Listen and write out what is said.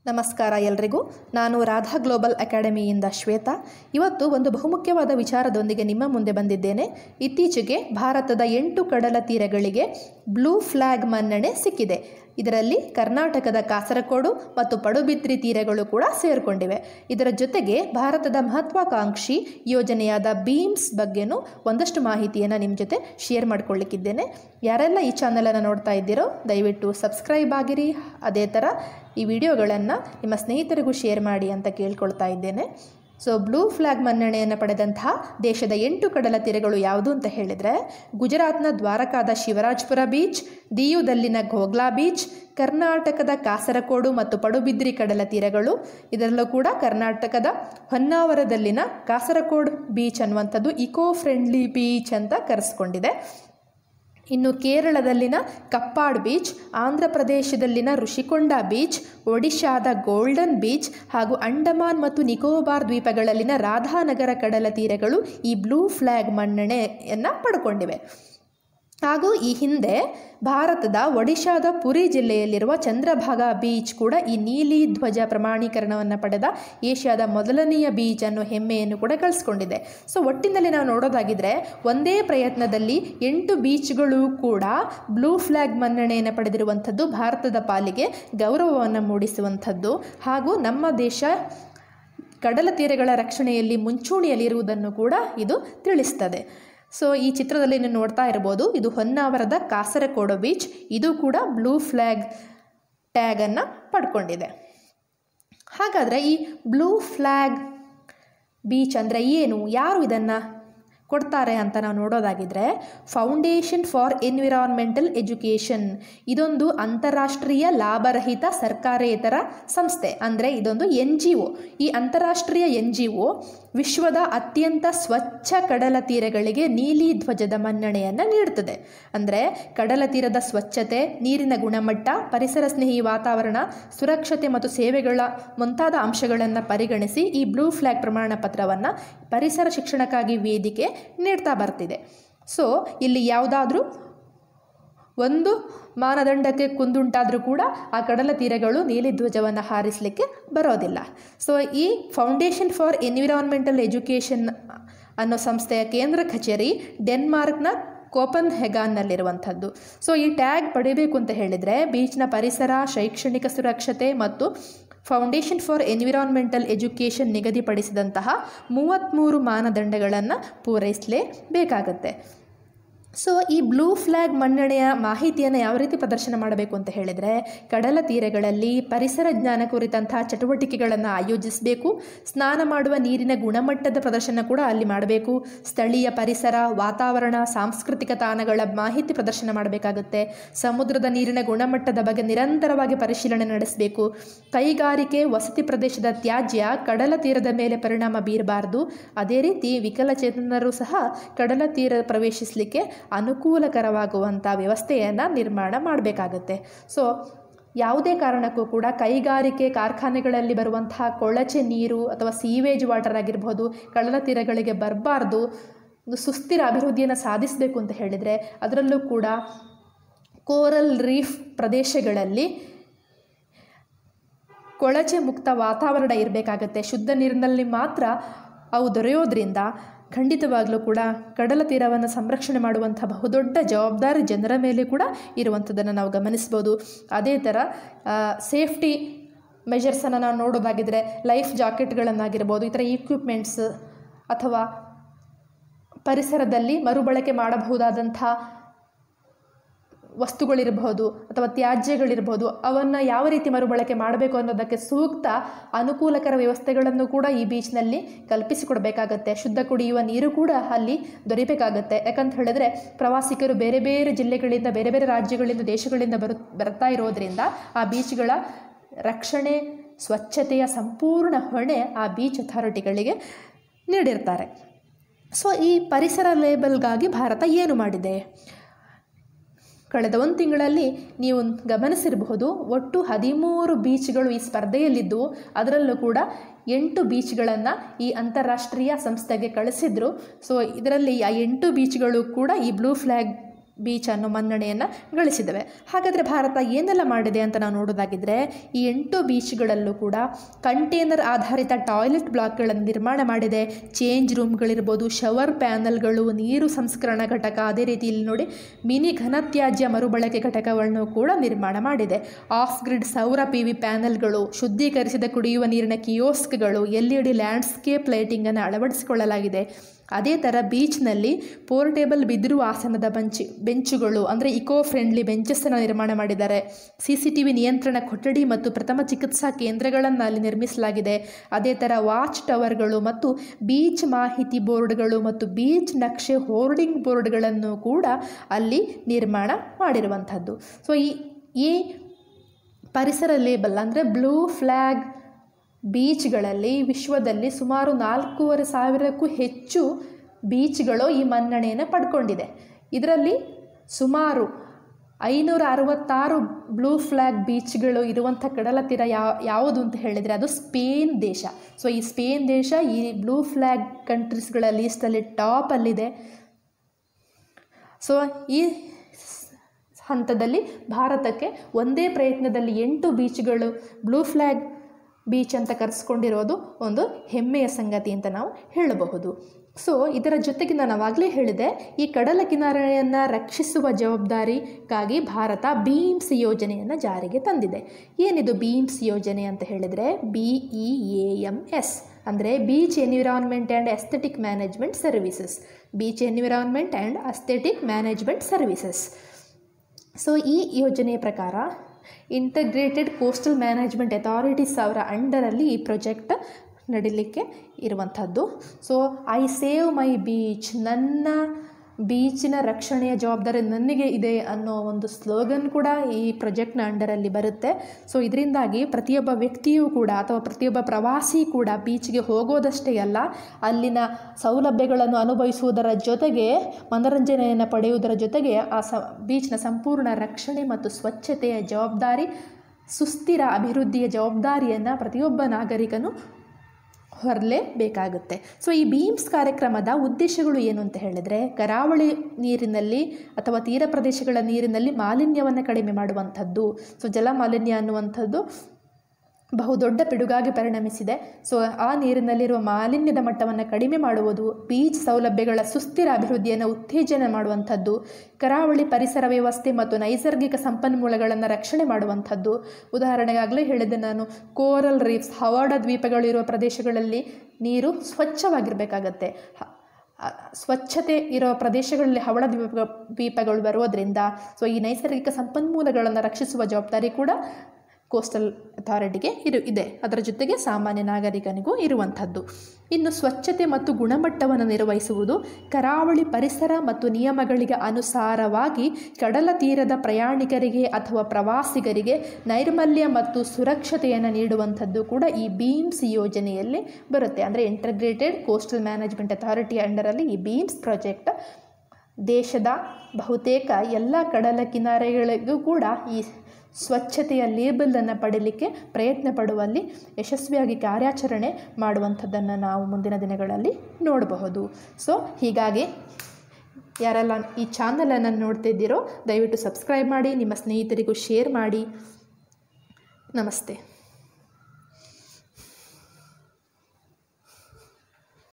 ನಮಸ್ಕಾರ ಎಲ್ರಿಗೂ. ನಾನು ರಾಧಾ ಗ್ಲೋಬಲ್ ಅಕಾಡೆಮಿಯಿಂದ ಶ್ವೇತಾ. ಇವತ್ತು ಒಂದು ಬಹುಮುಖ್ಯವಾದ ವಿಚಾರದೊಂದಿಗೆ ನಿಮ್ಮ ಮುಂದೆ ಬಂದಿದ್ದೇನೆ. ಇತ್ತೀಚೆಗೆ ಭಾರತದ 8 ಕಡಲ ತೀರಗಳಿಗೆ ಬ್ಲೂ ಫ್ಲ್ಯಾಗ್ ಮನ್ನಣೆ ಸಿಕ್ಕಿದೆ. ಇದರಲ್ಲಿ ಕರ್ನಾಟಕದ ಕಾಸರಕೋಡು ಮತ್ತು ಪಡುಬಿದ್ರಿ ತೀರಗಳು ಕೂಡ ಸೇರಿಕೊಂಡಿವೆ. ಇದರ ಜೊತೆಗೆ ಭಾರತದ ಮಹತ್ವಾಕಾಂಕ್ಷಿ ಯೋಜನೆಯಾದ ಬೀಮ್ಸ್ ಬಗ್ಗೆನೂ ಒಂದಷ್ಟು ಮಾಹಿತಿಯನ್ನು ನಿಮ್ಮ ಜೊತೆ ಶೇರ್ ಮಾಡ್ಕೊಳ್ಳಿಕ್ಕಿದ್ದೇನೆ. ಯಾರೆಲ್ಲ ಈ ಚಾನಲನ್ನು ನೋಡ್ತಾ ಇದ್ದೀರೋ ದಯವಿಟ್ಟು ಸಬ್ಸ್ಕ್ರೈಬ್ ಆಗಿರಿ. ಅದೇ ಥರ ಈ ವಿಡಿಯೋಗಳನ್ನು ನಿಮ್ಮ ಸ್ನೇಹಿತರಿಗೂ ಶೇರ್ ಮಾಡಿ ಅಂತ ಕೇಳ್ಕೊಳ್ತಾ ಇದ್ದೇನೆ. ಬ್ಲೂ ಫ್ಲ್ಯಾಗ್ ಮನ್ನಣೆಯನ್ನು ಪಡೆದಂತಹ ದೇಶದ 8 ಕಡಲ ತೀರಗಳು ಯಾವುದು ಅಂತ ಹೇಳಿದರೆ, ಗುಜರಾತ್ನ ದ್ವಾರಕಾದ ಶಿವರಾಜ್ಪುರ ಬೀಚ್, ದಿಯುದಲ್ಲಿನ ಘೋಗ್ಲಾ ಬೀಚ್, ಕರ್ನಾಟಕದ ಕಾಸರಕೋಡು ಮತ್ತು ಪಡುಬಿದ್ರಿ ಕಡಲ ತೀರಗಳು. ಇದರಲ್ಲೂ ಕೂಡ ಕರ್ನಾಟಕದ ಹೊನ್ನಾವರದಲ್ಲಿನ ಕಾಸರಕೋಡು ಬೀಚ್ ಅನ್ನುವಂಥದ್ದು ಇಕೋ ಫ್ರೆಂಡ್ಲಿ ಬೀಚ್ ಅಂತ ಕರೆಸ್ಕೊಂಡಿದೆ. ಇನ್ನು ಕೇರಳದಲ್ಲಿನ ಕಪ್ಪಾಡ್ ಬೀಚ್, ಆಂಧ್ರ ಪ್ರದೇಶದಲ್ಲಿನ ಋಷಿಕೊಂಡ ಬೀಚ್, ಒಡಿಶಾದ ಗೋಲ್ಡನ್ ಬೀಚ್ ಹಾಗೂ ಅಂಡಮಾನ್ ಮತ್ತು ನಿಕೋಬಾರ್ ದ್ವೀಪಗಳಲ್ಲಿನ ರಾಧಾನಗರ ಕಡಲ ತೀರಗಳು ಈ ಬ್ಲೂ ಫ್ಲ್ಯಾಗ್ ಮನ್ನಣೆಯನ್ನು ಪಡ್ಕೊಂಡಿವೆ. ಹಾಗೂ ಈ ಹಿಂದೆ ಭಾರತದ ಒಡಿಶಾದ ಪುರಿ ಜಿಲ್ಲೆಯಲ್ಲಿರುವ ಚಂದ್ರಭಾಗಾ ಬೀಚ್ ಕೂಡ ಈ ನೀಲಿ ಧ್ವಜ ಪ್ರಮಾಣೀಕರಣವನ್ನು ಪಡೆದ ಏಷ್ಯಾದ ಮೊದಲನೆಯ ಬೀಚ್ ಅನ್ನೋ ಹೆಮ್ಮೆಯನ್ನು ಕೂಡ ಗಳಿಸ್ಕೊಂಡಿದೆ. ಒಟ್ಟಿನಲ್ಲಿ ನಾವು ನೋಡೋದಾಗಿದ್ದರೆ ಒಂದೇ ಪ್ರಯತ್ನದಲ್ಲಿ 8 ಬೀಚ್ಗಳು ಕೂಡ ಬ್ಲೂ ಫ್ಲ್ಯಾಗ್ ಮನ್ನಣೆಯನ್ನು ಪಡೆದಿರುವಂಥದ್ದು ಭಾರತದ ಪಾಲಿಗೆ ಗೌರವವನ್ನು ಮೂಡಿಸುವಂಥದ್ದು ಹಾಗೂ ನಮ್ಮ ದೇಶ ಕಡಲ ತೀರಗಳ ರಕ್ಷಣೆಯಲ್ಲಿ ಮುಂಚೂಣಿಯಲ್ಲಿರುವುದನ್ನು ಕೂಡ ಇದು ತಿಳಿಸ್ತದೆ. ಈ ಚಿತ್ರದಲ್ಲಿ ನೀವು ನೋಡ್ತಾ ಇರ್ಬೋದು, ಇದು ಹೊನ್ನಾವರದ ಕಾಸರಕೋಡು ಬೀಚ್. ಇದು ಕೂಡ ಬ್ಲೂ ಫ್ಲ್ಯಾಗ್ ಟ್ಯಾಗನ್ನು ಪಡ್ಕೊಂಡಿದೆ. ಹಾಗಾದರೆ ಈ ಬ್ಲೂ ಫ್ಲ್ಯಾಗ್ ಬೀಚ್ ಅಂದರೆ ಏನು, ಯಾರು ಇದನ್ನು ಕೊಡ್ತಾರೆ ಅಂತ ನಾವು ನೋಡೋದಾಗಿದ್ದರೆ, ಫೌಂಡೇಶನ್ ಫಾರ್ ಎನ್ವಿರಾನ್ಮೆಂಟಲ್ ಎಜುಕೇಷನ್ ಇದೊಂದು ಅಂತಾರಾಷ್ಟ್ರೀಯ ಲಾಭರಹಿತ ಸರ್ಕಾರೇತರ ಸಂಸ್ಥೆ. ಅಂದರೆ ಇದೊಂದು NGO. ಈ ಅಂತಾರಾಷ್ಟ್ರೀಯ NGO ವಿಶ್ವದ ಅತ್ಯಂತ ಸ್ವಚ್ಛ ಕಡಲ ತೀರಗಳಿಗೆ ನೀಲಿ ಧ್ವಜದ ಮನ್ನಣೆಯನ್ನು ನೀಡುತ್ತದೆ. ಅಂದರೆ ಕಡಲ ತೀರದ ಸ್ವಚ್ಛತೆ, ನೀರಿನ ಗುಣಮಟ್ಟ, ಪರಿಸರ ಸ್ನೇಹಿ ವಾತಾವರಣ, ಸುರಕ್ಷತೆ ಮತ್ತು ಸೇವೆಗಳ ಮುಂತಾದ ಅಂಶಗಳನ್ನು ಪರಿಗಣಿಸಿ ಈ ಬ್ಲೂ ಫ್ಲ್ಯಾಗ್ ಪ್ರಮಾಣ ಪತ್ರವನ್ನು ಪರಿಸರ ಶಿಕ್ಷಣಕ್ಕಾಗಿ ವೇದಿಕೆ ನೀಡ್ತಾ ಬರ್ತಿದೆ. ಇಲ್ಲಿ ಯಾವುದಾದ್ರೂ ಒಂದು ಮಾನದಂಡಕ್ಕೆ ಕುಂದುಂಟಾದರೂ ಕೂಡ ಆ ಕಡಲ ತೀರಗಳು ನೀಲಿ ಧ್ವಜವನ್ನು ಹಾರಿಸಲಿಕ್ಕೆ ಬರೋದಿಲ್ಲ. ಈ ಫೌಂಡೇಶನ್ ಫಾರ್ ಎನ್ವಿರಾನ್ಮೆಂಟಲ್ ಎಜುಕೇಷನ್ ಅನ್ನೋ ಸಂಸ್ಥೆಯ ಕೇಂದ್ರ ಕಚೇರಿ ಡೆನ್ಮಾರ್ಕ್ನ ಕೋಪನ್ಹೆಗಾನ್ನಲ್ಲಿರುವಂಥದ್ದು. ಈ ಟ್ಯಾಗ್ ಪಡೆಯಬೇಕು ಅಂತ ಹೇಳಿದರೆ ಬೀಚ್ನ ಪರಿಸರ, ಶೈಕ್ಷಣಿಕ ಸುರಕ್ಷತೆ ಮತ್ತು ಫೌಂಡೇಶನ್ ಫಾರ್ ಎನ್ವಿರಾನ್ಮೆಂಟಲ್ ಎಜುಕೇಷನ್ ನಿಗದಿಪಡಿಸಿದಂತಹ 33 ಮಾನದಂಡಗಳನ್ನು ಪೂರೈಸಲೇಬೇಕಾಗತ್ತೆ. ಈ ಬ್ಲೂ ಫ್ಲ್ಯಾಗ್ ಮನ್ನಣೆಯ ಮಾಹಿತಿಯನ್ನು ಯಾವ ರೀತಿ ಪ್ರದರ್ಶನ ಮಾಡಬೇಕು ಅಂತ ಹೇಳಿದರೆ, ಕಡಲ ತೀರಗಳಲ್ಲಿ ಪರಿಸರ ಜ್ಞಾನ ಕುರಿತಂತಹ ಚಟುವಟಿಕೆಗಳನ್ನು ಆಯೋಜಿಸಬೇಕು. ಸ್ನಾನ ಮಾಡುವ ನೀರಿನ ಗುಣಮಟ್ಟದ ಪ್ರದರ್ಶನ ಕೂಡ ಅಲ್ಲಿ ಮಾಡಬೇಕು. ಸ್ಥಳೀಯ ಪರಿಸರ, ವಾತಾವರಣ, ಸಾಂಸ್ಕೃತಿಕ ತಾಣಗಳ ಮಾಹಿತಿ ಪ್ರದರ್ಶನ ಮಾಡಬೇಕಾಗುತ್ತೆ. ಸಮುದ್ರದ ನೀರಿನ ಗುಣಮಟ್ಟದ ಬಗ್ಗೆ ನಿರಂತರವಾಗಿ ಪರಿಶೀಲನೆ ನಡೆಸಬೇಕು. ಕೈಗಾರಿಕೆ, ವಸತಿ ಪ್ರದೇಶದ ತ್ಯಾಜ್ಯ ಕಡಲ ತೀರದ ಮೇಲೆ ಪರಿಣಾಮ ಬೀರಬಾರ್ದು. ಅದೇ ರೀತಿ ವಿಕಲಚೇತನರು ಸಹ ಕಡಲ ತೀರ ಪ್ರವೇಶಿಸಲಿಕ್ಕೆ ಅನುಕೂಲಕರವಾಗುವಂಥ ವ್ಯವಸ್ಥೆಯನ್ನು ನಿರ್ಮಾಣ ಮಾಡಬೇಕಾಗತ್ತೆ. ಯಾವುದೇ ಕಾರಣಕ್ಕೂ ಕೂಡ ಕೈಗಾರಿಕೆ ಕಾರ್ಖಾನೆಗಳಲ್ಲಿ ಬರುವಂತಹ ಕೊಳಚೆ ನೀರು ಅಥವಾ ಸೀವೇಜ್ ವಾಟರ್ ಆಗಿರ್ಬೋದು ಕಡಲ ತೀರಗಳಿಗೆ ಬರಬಾರ್ದು. ಒಂದು ಸುಸ್ಥಿರ ಅಭಿವೃದ್ಧಿಯನ್ನು ಸಾಧಿಸಬೇಕು ಅಂತ ಹೇಳಿದರೆ ಅದರಲ್ಲೂ ಕೂಡ ಕೋರಲ್ ರೀಫ್ ಪ್ರದೇಶಗಳಲ್ಲಿ ಕೊಳಚೆ ಮುಕ್ತ ವಾತಾವರಣ ಇರಬೇಕಾಗತ್ತೆ. ಶುದ್ಧ ನೀರಿನಲ್ಲಿ ಮಾತ್ರ ಅವು ದೊರೆಯೋದ್ರಿಂದ ಖಂಡಿತವಾಗಲೂ ಕೂಡ ಕಡಲ ತೀರವನ್ನು ಸಂರಕ್ಷಣೆ ಮಾಡುವಂಥ ಬಹುದೊಡ್ಡ ಜವಾಬ್ದಾರಿ ಜನರ ಮೇಲೆ ಕೂಡ ಇರುವಂಥದ್ದನ್ನು ನಾವು ಗಮನಿಸ್ಬೋದು. ಅದೇ ಥರ ಸೇಫ್ಟಿ ಮೆಷರ್ಸನ್ನು ನಾವು ನೋಡೋದಾಗಿದ್ದರೆ ಲೈಫ್ ಜಾಕೆಟ್ಗಳನ್ನಾಗಿರ್ಬೋದು, ಈ ಥರ ಇಕ್ವಿಪ್ಮೆಂಟ್ಸ್ ಅಥವಾ ಪರಿಸರದಲ್ಲಿ ಮರುಬಳಕೆ ಮಾಡಬಹುದಾದಂಥ ವಸ್ತುಗಳಿರಬಹುದು ಅಥವಾ ತ್ಯಾಜ್ಯಗಳಿರ್ಬೋದು, ಅವನ್ನು ಯಾವ ರೀತಿ ಮರುಬಳಕೆ ಮಾಡಬೇಕು ಅನ್ನೋದಕ್ಕೆ ಸೂಕ್ತ ಅನುಕೂಲಕರ ವ್ಯವಸ್ಥೆಗಳನ್ನು ಕೂಡ ಈ ಬೀಚ್ನಲ್ಲಿ ಕಲ್ಪಿಸಿಕೊಡಬೇಕಾಗತ್ತೆ. ಶುದ್ಧ ಕುಡಿಯುವ ನೀರು ಕೂಡ ಅಲ್ಲಿ ದೊರೆಯಬೇಕಾಗತ್ತೆ. ಯಾಕಂತ ಹೇಳಿದ್ರೆ ಪ್ರವಾಸಿಗರು ಬೇರೆ ಬೇರೆ ಜಿಲ್ಲೆಗಳಿಂದ, ಬೇರೆ ಬೇರೆ ರಾಜ್ಯಗಳಿಂದ, ದೇಶಗಳಿಂದ ಬರ್ತಾ ಇರೋದ್ರಿಂದ ಆ ಬೀಚ್ಗಳ ರಕ್ಷಣೆ, ಸ್ವಚ್ಛತೆಯ ಸಂಪೂರ್ಣ ಹೊಣೆ ಆ ಬೀಚ್ ಅಥಾರಿಟಿಗಳಿಗೆ ನೀಡಿರ್ತಾರೆ. ಈ ಪರಿಸರ ಲೇಬಲ್ಗಾಗಿ ಭಾರತ ಏನು ಮಾಡಿದೆ? ಕಳೆದ 1 ತಿಂಗಳಲ್ಲಿ ನೀವು ಗಮನಿಸಿರಬಹುದು, ಒಟ್ಟು 13 ಬೀಚ್ಗಳು ಈ ಸ್ಪರ್ಧೆಯಲ್ಲಿದ್ದು ಅದರಲ್ಲೂ ಕೂಡ 8 ಬೀಚ್ಗಳನ್ನು ಈ ಅಂತಾರಾಷ್ಟ್ರೀಯ ಸಂಸ್ಥೆಗೆ ಕಳಿಸಿದ್ರು. ಇದರಲ್ಲಿ ಆ 8 ಬೀಚ್ಗಳು ಕೂಡ ಈ ಬ್ಲೂ ಫ್ಲ್ಯಾಗ್ ಬೀಚ್ ಅನ್ನೋ ಮನ್ನಣೆಯನ್ನು ಗಳಿಸಿದ್ದಾವೆ. ಹಾಗಾದರೆ ಭಾರತ ಏನೆಲ್ಲ ಮಾಡಿದೆ ಅಂತ ನಾವು ನೋಡೋದಾಗಿದ್ದರೆ, ಈ 8 ಬೀಚ್ಗಳಲ್ಲೂ ಕೂಡ ಕಂಟೇನರ್ ಆಧಾರಿತ ಟಾಯ್ಲೆಟ್ ಬ್ಲಾಕ್ಗಳನ್ನು ನಿರ್ಮಾಣ ಮಾಡಿದೆ. ಚೇಂಜ್ ರೂಮ್ಗಳಿರ್ಬೋದು, ಶವರ್ ಪ್ಯಾನಲ್ಗಳು, ನೀರು ಸಂಸ್ಕರಣಾ ಘಟಕ, ಅದೇ ರೀತಿ ಇಲ್ಲಿ ನೋಡಿ ಮಿನಿ ಘನತ್ಯಾಜ್ಯ ಮರುಬಳಕೆ ಘಟಕವನ್ನು ಕೂಡ ನಿರ್ಮಾಣ ಮಾಡಿದೆ. ಆಫ್ ಗ್ರಿಡ್ ಸೌರ PV ಪ್ಯಾನಲ್ಗಳು, ಶುದ್ಧೀಕರಿಸಿದ ಕುಡಿಯುವ ನೀರಿನ ಕಿಯೋಸ್ಕ್ಗಳು, LED ಲ್ಯಾಂಡ್ಸ್ಕೇಪ್ ಲೈಟಿಂಗನ್ನು ಅಳವಡಿಸಿಕೊಳ್ಳಲಾಗಿದೆ. ಅದೇ ಥರ ಬೀಚ್ನಲ್ಲಿ ಪೋರ್ಟೇಬಲ್ ಬಿದಿರು ಆಸನದ ಬೆಂಚುಗಳು ಅಂದರೆ ಇಕೋ ಫ್ರೆಂಡ್ಲಿ ಬೆಂಚಸ್ಸನ್ನು ನಿರ್ಮಾಣ ಮಾಡಿದ್ದಾರೆ. CCTV ನಿಯಂತ್ರಣ ಕೊಠಡಿ ಮತ್ತು ಪ್ರಥಮ ಚಿಕಿತ್ಸಾ ಕೇಂದ್ರಗಳನ್ನು ಅಲ್ಲಿ ನಿರ್ಮಿಸಲಾಗಿದೆ. ಅದೇ ಥರ ವಾಚ್ ಟವರ್ಗಳು ಮತ್ತು ಬೀಚ್ ಮಾಹಿತಿ ಬೋರ್ಡ್ಗಳು ಮತ್ತು ಬೀಚ್ ನಕ್ಷೆ ಹೋರ್ಡಿಂಗ್ ಬೋರ್ಡ್ಗಳನ್ನು ಕೂಡ ಅಲ್ಲಿ ನಿರ್ಮಾಣ ಮಾಡಿರುವಂಥದ್ದು. ಸೊ ಈ ಪರಿಸರ ಲೇಬಲ್ ಅಂದರೆ ಬ್ಲೂ ಫ್ಲ್ಯಾಗ್ ಬೀಚ್ಗಳಲ್ಲಿ ವಿಶ್ವದಲ್ಲಿ ಸುಮಾರು 4,500ಕ್ಕೂ ಹೆಚ್ಚು ಬೀಚ್ಗಳು ಈ ಮನ್ನಣೆಯನ್ನು ಪಡ್ಕೊಂಡಿದೆ. ಇದರಲ್ಲಿ ಸುಮಾರು 566 ಬ್ಲೂ ಫ್ಲ್ಯಾಗ್ ಬೀಚ್ಗಳು ಇರುವಂಥ ಕಡಲ ತೀರ ಯಾವುದು ಅಂತ ಹೇಳಿದರೆ ಅದು ಸ್ಪೇನ್ ದೇಶ. ಸೊ ಈ ಸ್ಪೇನ್ ದೇಶ ಈ ಬ್ಲೂ ಫ್ಲ್ಯಾಗ್ ಕಂಟ್ರೀಸ್ಗಳ ಲೀಸ್ಟಲ್ಲಿ ಟಾಪಲ್ಲಿದೆ. ಸೊ ಈ ಹಂತದಲ್ಲಿ ಭಾರತಕ್ಕೆ ಒಂದೇ ಪ್ರಯತ್ನದಲ್ಲಿ 8 ಬೀಚ್ಗಳು ಬ್ಲೂ ಫ್ಲ್ಯಾಗ್ ಬೀಚ್ ಅಂತ ಕರೆಸ್ಕೊಂಡಿರೋದು ಒಂದು ಹೆಮ್ಮೆಯ ಸಂಗತಿ ಅಂತ ನಾವು ಹೇಳಬಹುದು. ಸೊ ಇದರ ಜೊತೆಗೆ ನಾನು ಆವಾಗಲೇ ಹೇಳಿದೆ, ಈ ಕಡಲ ಕಿನಾರೆಯನ್ನು ರಕ್ಷಿಸುವ ಜವಾಬ್ದಾರಿಗಾಗಿ ಭಾರತ ಬೀಮ್ಸ್ ಯೋಜನೆಯನ್ನು ಜಾರಿಗೆ ತಂದಿದೆ. ಏನಿದು ಬೀಮ್ಸ್ ಯೋಜನೆ ಅಂತ ಹೇಳಿದರೆ BEAMS ಅಂದರೆ beach environment and aesthetic management services. Beach environment and aesthetic management services. So ಈ ಯೋಜನೆಯ ಪ್ರಕಾರ ಇಂಟಗ್ರೇಟೆಡ್ ಕೋಸ್ಟಲ್ ಮ್ಯಾನೇಜ್ಮೆಂಟ್ ಅಥಾರಿಟೀಸ್ ಅವರ ಅಂಡರಲ್ಲಿ ಈ ಪ್ರಾಜೆಕ್ಟ್ ನಡೀಲಿಕ್ಕೆ ಇರುವಂಥದ್ದು. So I save my beach, ನನ್ನ ಬೀಚಿನ ರಕ್ಷಣೆಯ ಜವಾಬ್ದಾರಿ ನನಗೆ ಇದೆ ಅನ್ನೋ ಒಂದು ಸ್ಲೋಗನ್ ಕೂಡ ಈ ಪ್ರಾಜೆಕ್ಟ್ನ ಅಂಡರಲ್ಲಿ ಬರುತ್ತೆ. ಸೊ ಇದರಿಂದಾಗಿ ಪ್ರತಿಯೊಬ್ಬ ವ್ಯಕ್ತಿಯೂ ಕೂಡ ಅಥವಾ ಪ್ರತಿಯೊಬ್ಬ ಪ್ರವಾಸಿ ಕೂಡ ಬೀಚ್ಗೆ ಹೋಗೋದಷ್ಟೇ ಅಲ್ಲ, ಅಲ್ಲಿನ ಸೌಲಭ್ಯಗಳನ್ನು ಅನುಭವಿಸುವುದರ ಜೊತೆಗೆ ಮನೋರಂಜನೆಯನ್ನು ಪಡೆಯುವುದರ ಜೊತೆಗೆ ಆ ಬೀಚ್ನ ಸಂಪೂರ್ಣ ರಕ್ಷಣೆ ಮತ್ತು ಸ್ವಚ್ಛತೆಯ ಜವಾಬ್ದಾರಿ, ಸುಸ್ಥಿರ ಅಭಿವೃದ್ಧಿಯ ಜವಾಬ್ದಾರಿಯನ್ನು ಪ್ರತಿಯೊಬ್ಬ ನಾಗರಿಕನು ಹೊರಲೇಬೇಕಾಗುತ್ತೆ. ಸೊ ಈ ಬೀಮ್ಸ್ ಕಾರ್ಯಕ್ರಮದ ಉದ್ದೇಶಗಳು ಏನು ಅಂತ ಹೇಳಿದರೆ, ಕರಾವಳಿ ನೀರಿನಲ್ಲಿ ಅಥವಾ ತೀರ ಪ್ರದೇಶಗಳ ನೀರಿನಲ್ಲಿ ಮಾಲಿನ್ಯವನ್ನು ಕಡಿಮೆ ಮಾಡುವಂಥದ್ದು. ಸೊ ಜಲಮಾಲಿನ್ಯ ಅನ್ನುವಂಥದ್ದು ಬಹುದೊಡ್ಡ ಪಿಡುಗಾಗಿ ಪರಿಣಮಿಸಿದೆ. ಸೊ ಆ ನೀರಿನಲ್ಲಿರುವ ಮಾಲಿನ್ಯದ ಮಟ್ಟವನ್ನು ಕಡಿಮೆ ಮಾಡುವುದು, ಬೀಚ್ ಸೌಲಭ್ಯಗಳ ಸುಸ್ಥಿರ ಅಭಿವೃದ್ಧಿಯನ್ನು ಉತ್ತೇಜನ ಮಾಡುವಂಥದ್ದು, ಕರಾವಳಿ ಪರಿಸರ ವ್ಯವಸ್ಥೆ ಮತ್ತು ನೈಸರ್ಗಿಕ ಸಂಪನ್ಮೂಲಗಳನ್ನು ರಕ್ಷಣೆ ಮಾಡುವಂಥದ್ದು. ಉದಾಹರಣೆಗಾಗಲೇ ಹೇಳಿದೆ ನಾನು, ಕೋರಲ್ ರೀಫ್ಸ್, ಹವಾಡ ದ್ವೀಪಗಳಿರುವ ಪ್ರದೇಶಗಳಲ್ಲಿ ನೀರು ಸ್ವಚ್ಛವಾಗಿರಬೇಕಾಗತ್ತೆ. ಸ್ವಚ್ಛತೆ ಇರೋ ಪ್ರದೇಶಗಳಲ್ಲಿ ಹವಳ ದ್ವೀಪಗಳು ಬರೋದರಿಂದ ಸೊ ಈ ನೈಸರ್ಗಿಕ ಸಂಪನ್ಮೂಲಗಳನ್ನು ರಕ್ಷಿಸುವ ಜವಾಬ್ದಾರಿ ಕೂಡ ಕೋಸ್ಟಲ್ ಅಥಾರಿಟಿಗೆ ಇದೆ. ಅದರ ಜೊತೆಗೆ ಸಾಮಾನ್ಯ ನಾಗರಿಕನಿಗೂ ಇರುವಂಥದ್ದು. ಇನ್ನು ಸ್ವಚ್ಛತೆ ಮತ್ತು ಗುಣಮಟ್ಟವನ್ನು ನಿರ್ವಹಿಸುವುದು, ಕರಾವಳಿ ಪರಿಸರ ಮತ್ತು ನಿಯಮಗಳಿಗೆ ಅನುಸಾರವಾಗಿ ಕಡಲ ತೀರದ ಪ್ರಯಾಣಿಕರಿಗೆ ಅಥವಾ ಪ್ರವಾಸಿಗರಿಗೆ ನೈರ್ಮಲ್ಯ ಮತ್ತು ಸುರಕ್ಷತೆಯನ್ನು ನೀಡುವಂಥದ್ದು ಕೂಡ ಈ ಬೀಮ್ಸ್ ಯೋಜನೆಯಲ್ಲಿ ಬರುತ್ತೆ. ಅಂದರೆ ಇಂಟಗ್ರೇಟೆಡ್ ಕೋಸ್ಟಲ್ ಮ್ಯಾನೇಜ್ಮೆಂಟ್ ಅಥಾರಿಟಿ ಅಂಡರಲ್ಲಿ ಈ ಬೀಮ್ಸ್ ಪ್ರಾಜೆಕ್ಟ್ ದೇಶದ ಬಹುತೇಕ ಎಲ್ಲ ಕಡಲ ಕಿನಾರೆಗಳಿಗೂ ಕೂಡ ಈ ಸ್ವಚ್ಛತೆಯ ಲೇಬಲನ್ನು ಪಡೀಲಿಕ್ಕೆ ಪ್ರಯತ್ನ ಪಡುವಲ್ಲಿ ಯಶಸ್ವಿಯಾಗಿ ಕಾರ್ಯಾಚರಣೆ ಮಾಡುವಂಥದ್ದನ್ನು ನಾವು ಮುಂದಿನ ದಿನಗಳಲ್ಲಿ ನೋಡಬಹುದು. ಸೊ ಹೀಗಾಗಿ ಯಾರೆಲ್ಲ ಈ ಚಾನಲನ್ನು ನೋಡ್ತಿದ್ದೀರೋ ದಯವಿಟ್ಟು ಸಬ್ಸ್ಕ್ರೈಬ್ ಮಾಡಿ, ನಿಮ್ಮ ಸ್ನೇಹಿತರಿಗೂ ಶೇರ್ ಮಾಡಿ. ನಮಸ್ತೆ.